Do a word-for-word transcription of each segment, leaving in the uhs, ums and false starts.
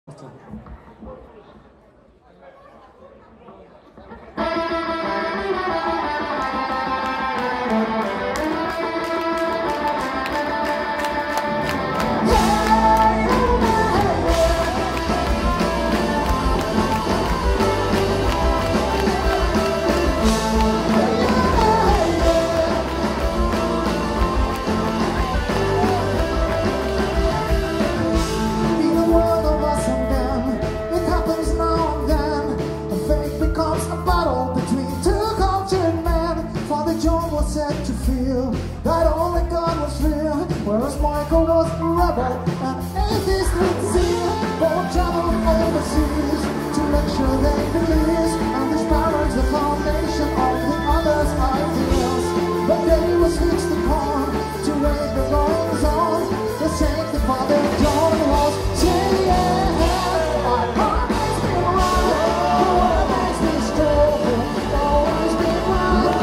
Set to feel that only God was real, whereas Michael was a rebel and atheist with zeal. Both traveled overseas to make sure they believe, and this parents the foundation of the others' ideals. But they was fixed upon to wake the goings on. The same the Father John was saying, I've always been right, the world makes me strong, always been right.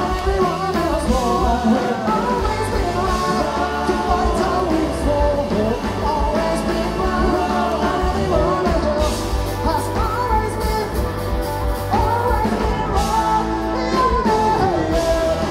We've always been right to fight till we fall. Always been right, and everyone else has always been, always been right. Yeah, yeah.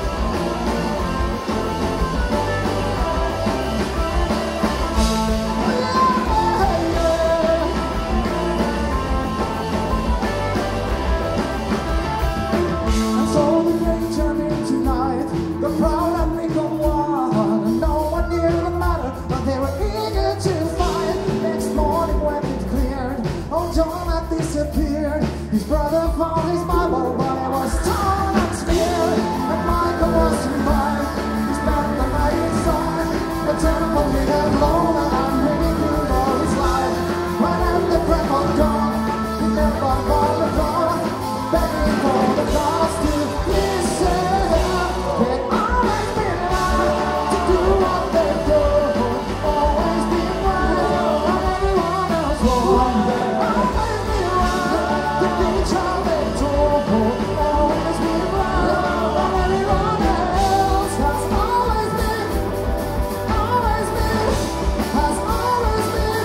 And so the day turned into night. The proud and legal one, and no one knew the matter, but they were eager to fight. Next morning when it cleared, old John had disappeared. His brother found his Bible, but it was torn and smeared. And Michael was survived. He spent the night inside the temple he had alone, and really knew all his life. When at the crack of dawn, he knelt by the door, begging for the gods to listen. They've always been right to do what they do, always been right, and everyone else wrong. They've always been right to teach how they talk, always been right, and everyone else has always been, always been, has always been.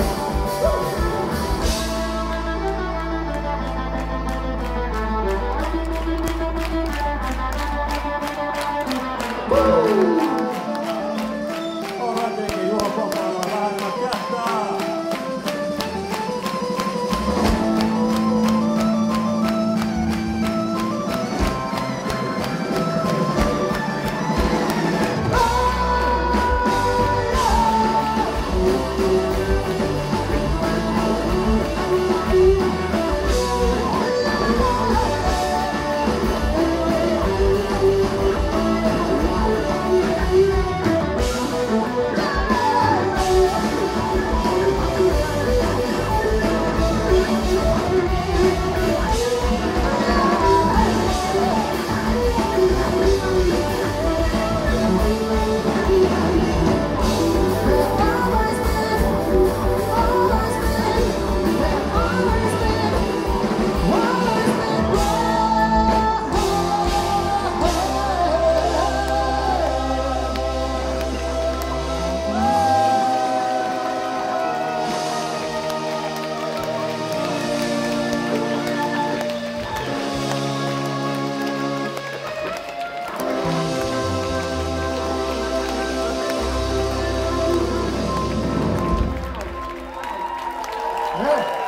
Ora che io ho la macchiata. Yeah.